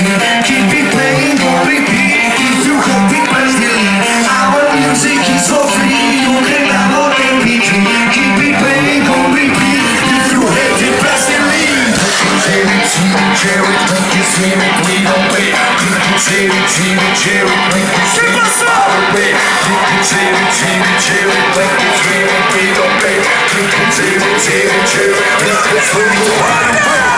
keep it playing on repeat. If you hope it plays the lead, our music is for free. You can download MP3, keep it playing on repeat. If you hate it, press the lead. Share it, share it, make it, stream it, we don't wait. Share it, share it, make it, stream it, far away. Share it, share it, share it, make it, stream it, we don't wait. Share it, share it, share it, make it, stream it, far away.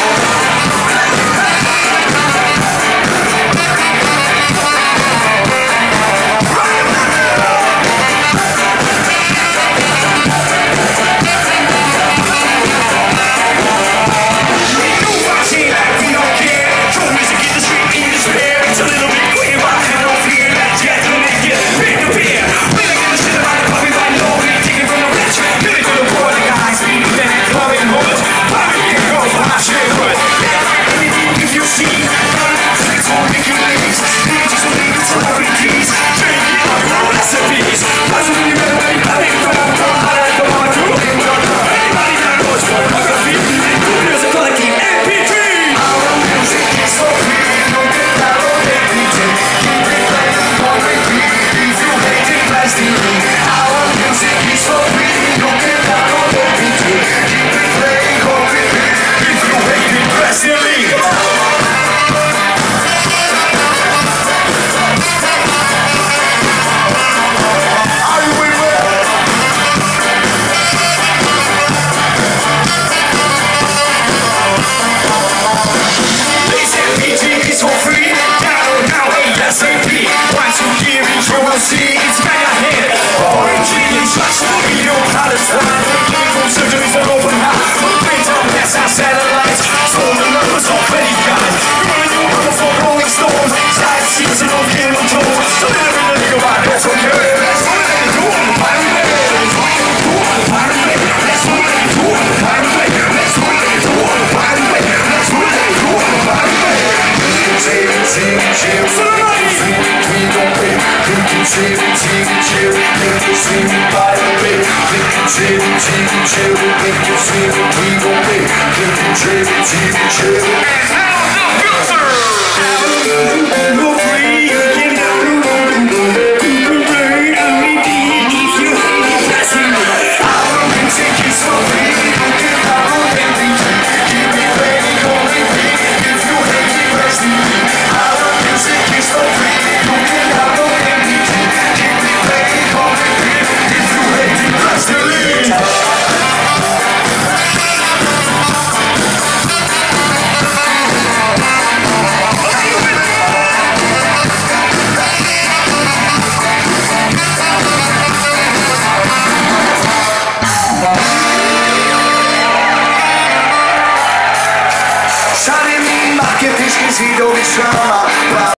See, it's mega hit. Orange English, slash video, Palestine. Clinical surgeries are open heart. Print on NASA satellites. Stolen numbers of petty guys. You're running your mother for Rolling Stones. Side season of Game of Thrones. So they're in the league about it. So here it is. What are they doing on the pirate way? Let's do what they do on the pirate way. Let's do what they do on the pirate way. Let's do what they do on the pirate way. Let's do what they do on the pirate way. Share it, share it, share it. We don't pay. Share it, share it, make you stream it by the way. Share it, share it, make you stream it, we gon' pay. Share it, share it. And now the filter! Go free, you can download if you hate it, press the lead. Our music is for free, you can download everything. Keep it playing on repeat. If you hate it, press the lead. Our music is for free, you can download everything. Keep it playing on repeat. If you hate it, press the lead. Szary mi markie, piszki z widowisk.